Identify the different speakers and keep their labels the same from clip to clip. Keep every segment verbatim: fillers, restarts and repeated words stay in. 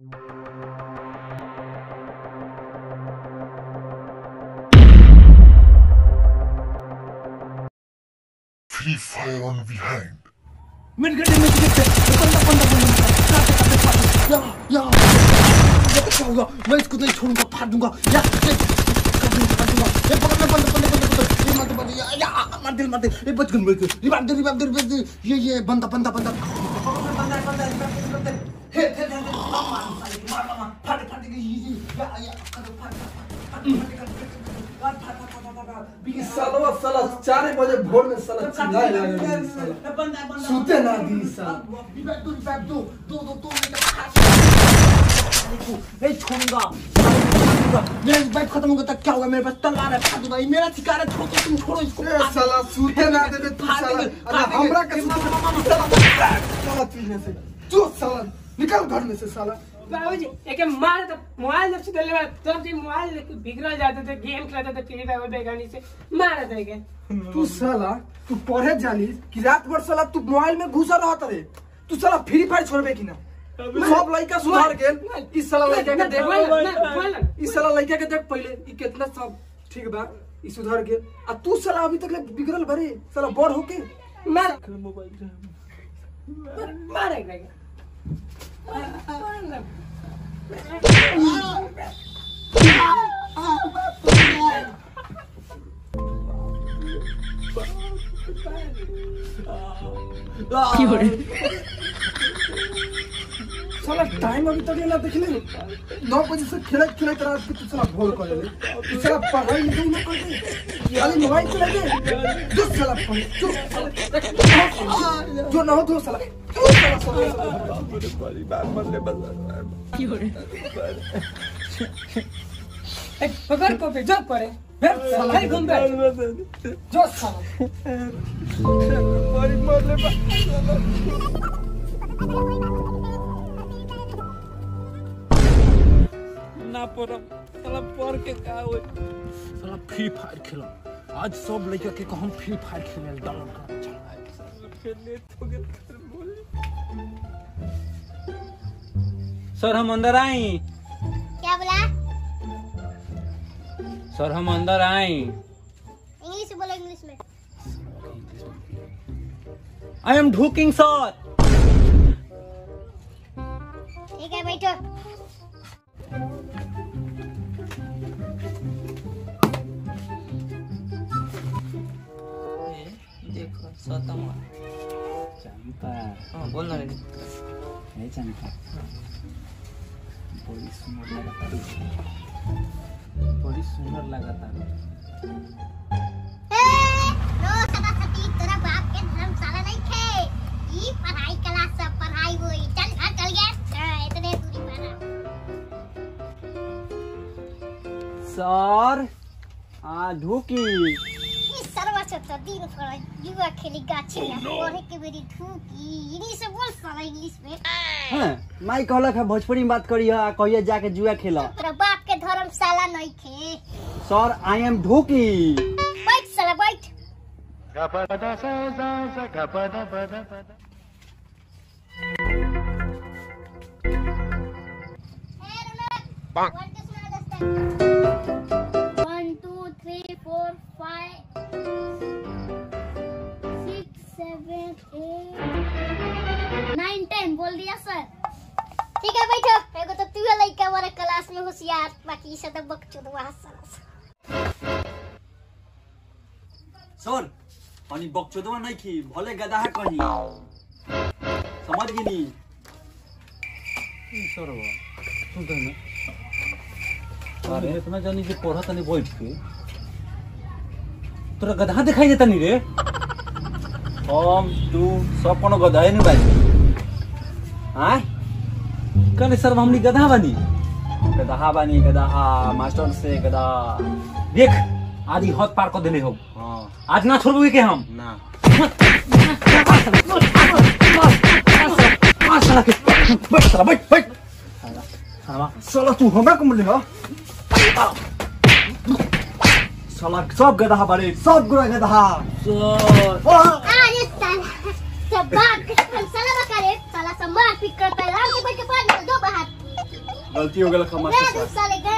Speaker 1: Free fire on behind.
Speaker 2: Minute घंटे में ticket बंदा बंदा बंदा या या ये क्या होगा? मैं इसको नहीं छोड़ूंगा, फाड़ दूंगा या ये पकड़ ले बंदा बंदा बंदा ये मार दे बंदा या मार दे मार दे ये बच गन बच गन रिवाइव दे रिवाइव दे रिवाइव दे ये ये बंदा बंदा बंदा बंदा बंदा बंदा हे हे हे मार मार मार फाड़ फाड़ दे ये या या फाड़ फाड़
Speaker 3: इस साला साला चार बजे भोर में साला चिल्लाए लगा सूते ना दी साला
Speaker 2: रिवाइव दो रिवाइव दो दो दो दो नहीं छोड़ूंगा मेरा रिवाइव खत्म होगा तक क्या होगा? मेरे पास तलवार है, फाड़ दूंगा। ये मेरा शिकार है, छोड़ो तुम छोड़ो इसको।
Speaker 3: साला सूते ना दे तू साला अरे हमरा के साला पीने से जो साला निकल घर में से साला
Speaker 4: बाबूजी एक मार तो मोबाइल जब से दिले तब से मोबाइल बिगड़ जाते थे, गेम खेलते थे फ्री फायर बेगानी से मारा था के
Speaker 3: तू साला तू पढ़े जाली कि रात भर साला तू मोबाइल में घुसा रहत रे। तू साला फ्री फायर छोड़बे कि ना? सब लड़का सुधार गेल। इस साला लड़का के देख इस साला लड़का के देख पहले ई कितना सब ठीक बा, ई सुधार गेल आ तू साला अभी तक बिगड़ल भरे साला बड़ होके
Speaker 4: मार
Speaker 3: मोबाइल
Speaker 4: मारेगा
Speaker 3: साला टाइम अभी तक ना देख ले नौ बजे से खेलत खेलत रात के तू साला भोर कर ले तू साला पढ़ाई लिखाई ना कर दे खाली मोबाइल चला दे जो साला फोन जो जो ना हो तो साला जो साला मेरे बड़ी बात मत ले बस की हो रे
Speaker 4: एक पकड़ को पे जो करे फिर साला ही घूम बैठ जो साला
Speaker 3: बड़ी मत ले बस
Speaker 2: ना परम साला पर के का होय? साला फ्री फायर खेलो आज सब लड़का के को हम फ्री फायर खेले डाउन कर चल फिर ले तो गेल बोल। सर हम अंदर आई।
Speaker 5: क्या बोला?
Speaker 2: सर हम अंदर आई।
Speaker 5: इंग्लिश में बोलो, इंग्लिश में।
Speaker 2: आई एम ढूकिंग सर।
Speaker 5: ठीक है बैठो।
Speaker 2: देखो सतमा चंपा। हाँ बोलना रे नहीं चंपा बड़ी सुंदर लगता बड़ी सुंदर लगता
Speaker 5: रो सदा सती तेरा बाप के धर्मशाला नहीं थे। ई पढ़ाई क्लास सब पढ़ाई हुई चल घर चल गया इतने दूरी पर।
Speaker 2: सर आ ढूकी
Speaker 5: सर्वसत्ता दिन पर युवा खेली गाछी में पढ़े के मेरी ढूकी इंग्लिश से बोल साला इंग्लिश में।
Speaker 2: हां माई कहलक है भोजपुरी में बात करी है कहिए जाके जुआ खेला।
Speaker 5: तेरा बाप के धर्मशाला नहीं थे।
Speaker 2: सर आई एम ढूकी।
Speaker 5: बैठ साला बैठ।
Speaker 1: गपदा सा सा सा गपदा पदा पदा
Speaker 5: ए रौनक वन टू सुना दस्ता one two three four five six seven eight nine ten बोल दिया सर। ठीक है बैठो। एगो तो तू लइका हमारे क्लास में होशियार बाकी सब तो बकचोदवा साला।
Speaker 2: सर पानी बकचोदवा नहीं की भले गधा है कहीं समझ गई नहीं सर सुन तो ना अरे इतना जानी कि पढ़ा तनी बैठ के तोरा गधा दिखाई देता नहीं रे। हम तू सब कोनो गधा है नहीं बानी हां कने सर हमनी गधा बानी गधा बानी गधा मास्टर से गधा देख आदि हद पार कर देले हो। हां आज ना छोड़बे के हम ना बैठ साला बैठ बैठ साला साला तू हमरा को मिले हो साला सब गधा बारे सब गुरा गधा सर
Speaker 5: अरे साला सब बात के साला बका रे साला सब मार पिट करता है राम के बैठ के पानी दो बाहर
Speaker 2: गलती हो गया
Speaker 5: मैं दूसरा लेकर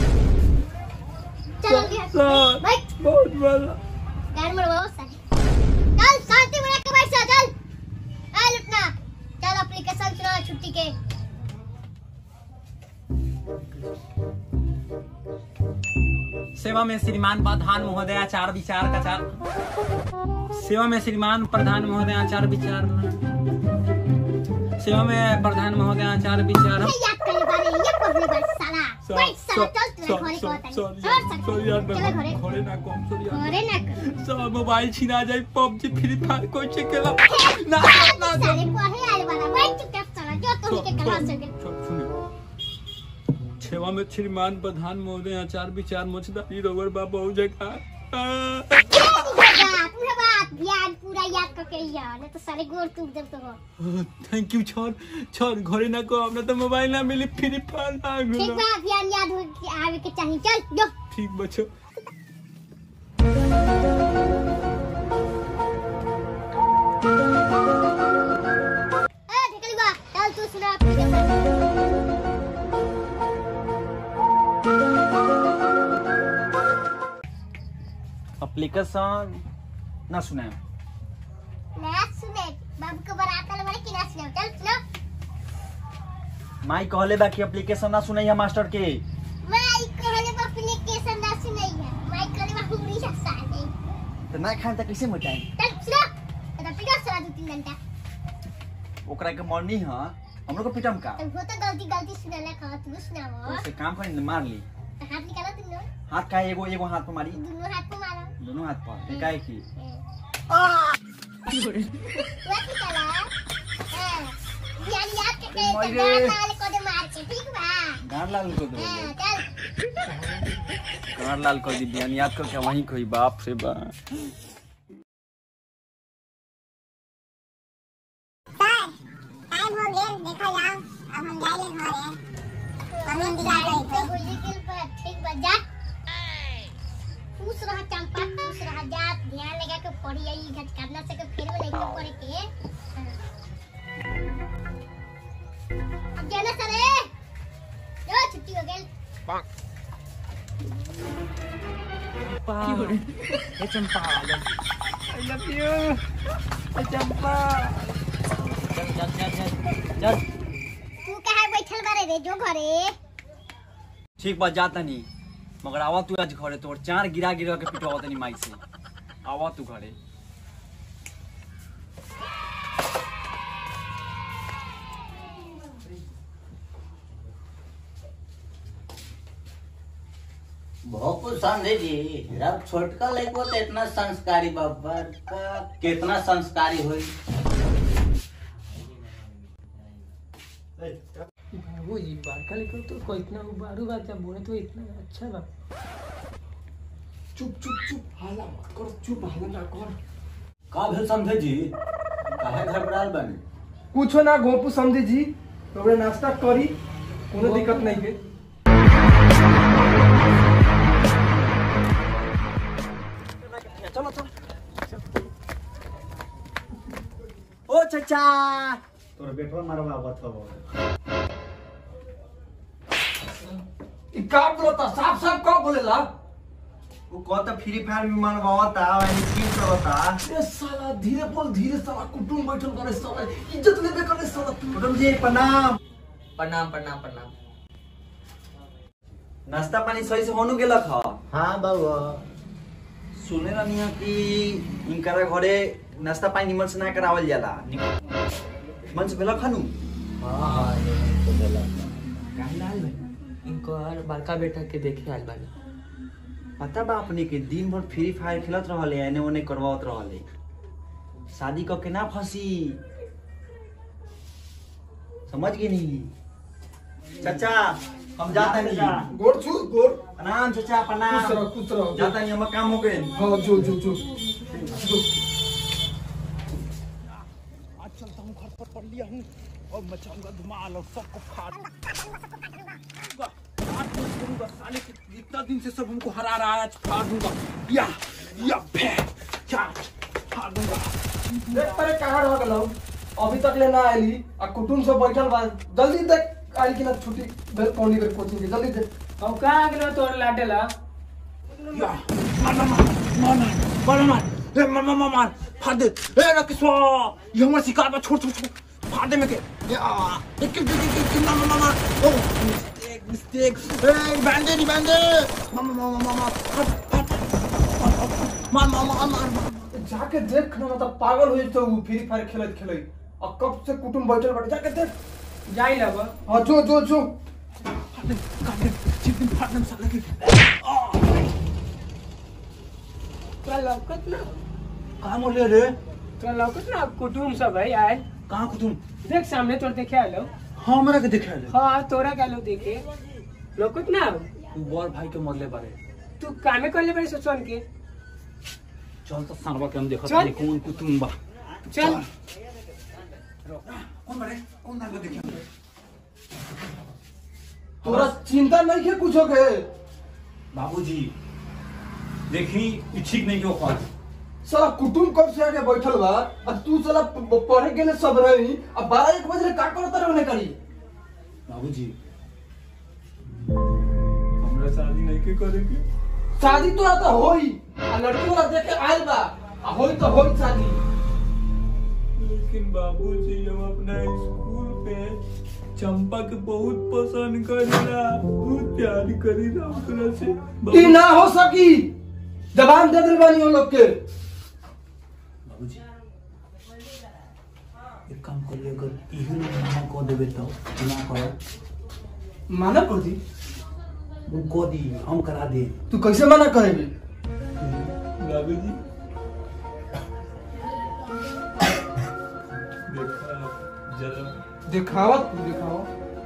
Speaker 5: चल गया भाई
Speaker 2: बहुत बड़ा
Speaker 5: गाड़ी में बहुत सारी चल शांति बना के बैठ जा चल आ लुटना चल एप्लीकेशन चुना छुट्टी के
Speaker 6: सेवा में श्रीमान प्रधान महोदय आचार विचार कचार सेवा में श्रीमान प्रधान महोदय आचार विचार सेवा में प्रधान महोदय आचार विचार
Speaker 5: ये याद करने वाले ये पढ़ने वाले साला कोई साला चल तू घरे को आता है
Speaker 6: सॉरी यार
Speaker 5: चल घरे
Speaker 6: घरे ना कम सॉरी यार
Speaker 5: घरे ना कर
Speaker 6: सब मोबाइल छीना जाए पबजी फ्री फायर कोई चेक केला ना
Speaker 5: ना साले पढ़े आले वाला बैठ चुपचाप साला जो तुम के क्लास चल
Speaker 6: सुनिए सेवा में श्रीमान प्रधान महोदय आचार विचार मोचदारी रोवर बाबा हो जगह
Speaker 5: पूरा बात ध्यान पूरा याद करके यार नहीं तो सारे गोर टूट दे तो
Speaker 6: थैंक यू छोर छोर घरे ना को हमने तो मोबाइल ना मिली फ्री फायर ना
Speaker 5: ठीक बा ध्यान याद हो कि आवे के चाहिए चल जो
Speaker 6: ठीक बच्चों
Speaker 5: ए ढकली बा चल तू सुना एप्लीकेशन
Speaker 6: एप्लीकेशन ना सुने
Speaker 5: ना सुने बाबू को बरात वाले वाले की ना सुने चल सुनो
Speaker 6: माई कहले बा कि एप्लीकेशन ना सुने है मास्टर के
Speaker 5: माई कहले बा एप्लीकेशन ना सुने है माई कहले बा हुरी हंसा दे
Speaker 6: तो ना खान त कैसे मटाई
Speaker 5: चल सुनो तो पिटा सुना दो तीन घंटा
Speaker 6: ओकरा के मरनी ह हमरो को पिटम का
Speaker 5: तो वो तो गलती गलती सुनले कहा तू सुनाओ
Speaker 6: से काम करी मार ली
Speaker 5: हाथ निकालो तुम लोग
Speaker 6: हाथ का एगो एगो हाथ पे मारी
Speaker 5: दोनों हाथ को मारो
Speaker 6: दोनों हाथ पर एकाएक ही
Speaker 5: वो निकाला हां ध्यान याद करके गाल लाल को दे मार के ठीक बा
Speaker 6: गाल लाल को दे
Speaker 5: हां चल
Speaker 6: गाल लाल को दी ध्यान याद करके वहीं कोई बाप से बा
Speaker 5: टाइम हो गया देखो जाओ अब हम जाएंगे घरे हम इंतजार करेंगे गोली के पर ठीक बजा खुश रह चंपा खुश रह जा ध्यान लगा के पढ़ी आई घट करना से के फिर में नहीं पढ़े के अब जाना सरे जो छुट्टी हो गई
Speaker 6: ए चंपा आई लव यू ए चंपा चल चल चल चल
Speaker 5: तू कहां बैठल बारे रे जो घरे
Speaker 6: ठीक बात जाता नहीं मगर आवा तू आज घरे तोर चार गिरा गिरा के पिटवा तनी माई से आवा तू घरे
Speaker 7: बहुत संजय जी जब छोटका लड़को तो इतना संस्कारी बाबा का कितना संस्कारी हुई
Speaker 4: वो ये बारका लेकर तो कोई इतना बारू बात जब बोले तो इतना अच्छा बा
Speaker 3: चुप चुप चुप हाला मत करो चुप हाला ना कर
Speaker 7: का भेल समझे जी काहे घबराल बने
Speaker 3: कुछो ना गोपू समझे जी तोरे नाश्ता करी कोनो दिक्कत नहीं के
Speaker 6: चलो चलो ओ चाचा
Speaker 2: तोर बेटवा मारवा बताओ
Speaker 3: ई का बोलता साफ साफ का बोलेला
Speaker 2: वो कहता फ्री फायर में मनवाता वाली स्किन करता
Speaker 3: ए साला धीरे बोल धीरे साला कुटुम बैठल करे साला इज्जत लेबे करे साला तू
Speaker 2: कुटुम जी प्रणाम
Speaker 7: प्रणाम प्रणाम प्रणाम
Speaker 6: नाश्ता पानी सही से होनु गेलक ह
Speaker 2: हां बाबा
Speaker 6: सुने रहनी है कि इनकरा घरे नाश्ता पानी निमन से ना करावल जाला मन से भेलक हनु
Speaker 2: हां हां तो बोला
Speaker 3: काहे आइल बे
Speaker 4: इनको हर बड़का बेटा के देखे आइल बानी
Speaker 6: पता बा अपने के दिन भर फ्री फायर खेलत रहले एने ओने करवावत रहले शादी क के ना फंसी समझ गई नहीं चाचा हम जाता नहीं
Speaker 3: गोड़ छू गोड़
Speaker 6: प्रणाम चाचा प्रणाम
Speaker 3: कुछ रहो कुछ रहो
Speaker 6: जाता नहीं हम काम हो गए
Speaker 3: हां जो जो जो
Speaker 6: आज चलता हूँ घर पर पढ़ लिया हूँ और मचाऊंगा धमाल और सबको फाड़ दूंगा करूंगा साले के इतना दिन से सब हमको हरा रहा है आज फाड़ दूंगा या या भे क्या फाड़ दूंगा
Speaker 3: देख परे कहां रह गेलौ अभी तक ले ना आइली आ कुटुम सब बैठल बा जल्दी देख आई की ना छुट्टी बेल कौन कर कोचिंग के जल्दी दे
Speaker 4: अब कहाँ गेलो तोर लाटेला
Speaker 6: या मार मार मार मार मार ए मार मार मार मार फाड़ दे ए रकिसवा ये हमारा शिकार में छोड़ छोड़ छोड़ फाड़ दे में के या एक एक एक एक मार मार मार ओ मिस्टेक मिस्टेक ए बैंडे नहीं बैंडे मार मार मार मार मार मार मार मार
Speaker 3: जाके देख ना मतलब पागल हो तो फ्री फायर खेलत खेलई और कब से कुटुंब बैठल बैठ जाके देख
Speaker 4: जाई लब
Speaker 3: हां जो जो जो
Speaker 6: फाड़ दे काट दे चिप में फाड़ दे साले के
Speaker 4: तो लौकत ना
Speaker 6: कहां मोले रे
Speaker 4: तो लौकत ना कुटुम सब है आए
Speaker 6: कहां को तुम
Speaker 4: देख सामने तोर देखे आलो
Speaker 6: हां हमरा के देखे ले
Speaker 4: हाँ तोरा क्या लो देखे लौकत ना
Speaker 6: तू बड़ भाई के मरले बारे
Speaker 4: तू कामे कर ले बड़े सोचन के
Speaker 6: चल तो सारवा के हम देखत
Speaker 4: चल।
Speaker 6: नहीं कौन कुतुम बा
Speaker 4: चल
Speaker 6: कौन बारे कौन नाम देखे
Speaker 3: तोरा चिंता नहीं है कुछ के
Speaker 6: बाबूजी देखी ई ठीक नहीं क्यों खाल
Speaker 3: साला कुटुंब कब से आके बैठल बा अब तू साला प- पढ़े के लिए सब रही अब बारह एक बजे का करता रहने करी
Speaker 6: बाबूजी हमरा शादी नहीं के करेंगे
Speaker 3: शादी तो आता होई आ लड़की वाला देख के आइल बा आ होई तो होई शादी
Speaker 6: लेकिन बाबूजी हम अपना स्कूल पे चंपा के बहुत पसंद करेला बहुत प्यार करेला ओकरा से
Speaker 3: ई ना हो सकी जबान दे दिल बानी हम लोग के
Speaker 6: बाबूजी एक काम कर ले अगर इही ना को देबे तो ना करो
Speaker 3: माना कर दी
Speaker 6: वो को दी हम करा दे
Speaker 3: तू कैसे मना करेगी
Speaker 6: बाबूजी देखा जरा
Speaker 3: दिखावत दिखाओ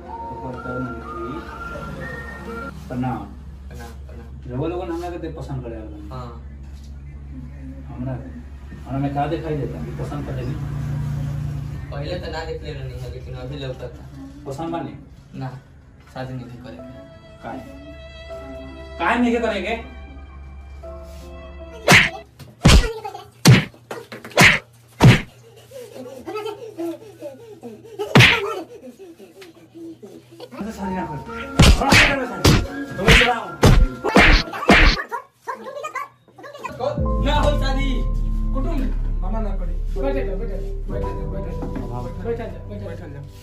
Speaker 6: प्रणाम रवो लोगन हमरा के देख पसंद करे
Speaker 3: हां
Speaker 6: हमरा हमरा में का दिखाई देता कि पसंद करेगी
Speaker 8: पहले तो ना देख ले रही है लेकिन अभी लगता था
Speaker 6: पसंद बानी
Speaker 8: ना शादी नहीं करेंगे
Speaker 6: काय काय नहीं करेंगे सारी ना कर तुम्हें चलाओ
Speaker 8: ना हो शादी
Speaker 3: कुटुंब मना ना करी
Speaker 4: बैठे जा बैठे जा, बैठे जा, बैठे जा, बैठे जा, बैठे जा।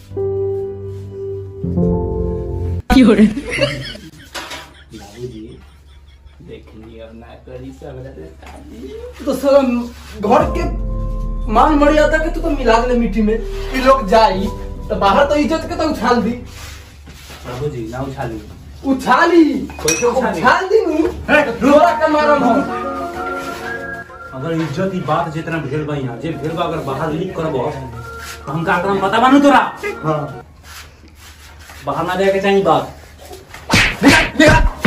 Speaker 6: बाबूजी देखनी अब ना करी सब शादी
Speaker 3: तो साला घर के मान मर्यादा के तू तो मिला दे मिट्टी में ई लोग जाई तो बाहर तो इज्जत के तो उछाल दी
Speaker 6: बाबूजी ना उछाली
Speaker 3: उछाली
Speaker 6: कैसे उछाली?
Speaker 3: उछाल दी नु डोरा के मारम हम
Speaker 6: अगर इज्जत की बात जितना भेल बा यहाँ जे भेल बा अगर बाहर लीक करबो तो हम का करम पता बानू तोरा
Speaker 3: हां
Speaker 6: बाहर ना जाके चाहिए बात
Speaker 3: निकाल निकाल